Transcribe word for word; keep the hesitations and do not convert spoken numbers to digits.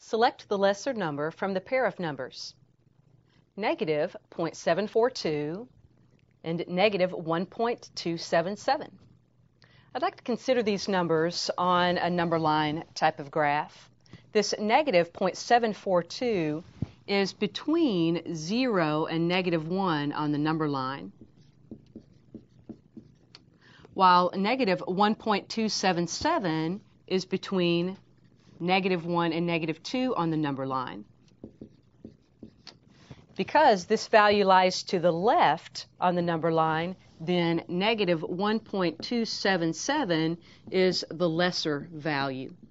Select the lesser number from the pair of numbers, negative zero point seven four two and negative one point two seven seven. I'd like to consider these numbers on a number line type of graph. This negative zero point seven four two is between zero and negative one on the number line, while negative one point two seven seven is between negative one and negative two on the number line. Because this value lies to the left on the number line, then negative one point two seven seven is the lesser value.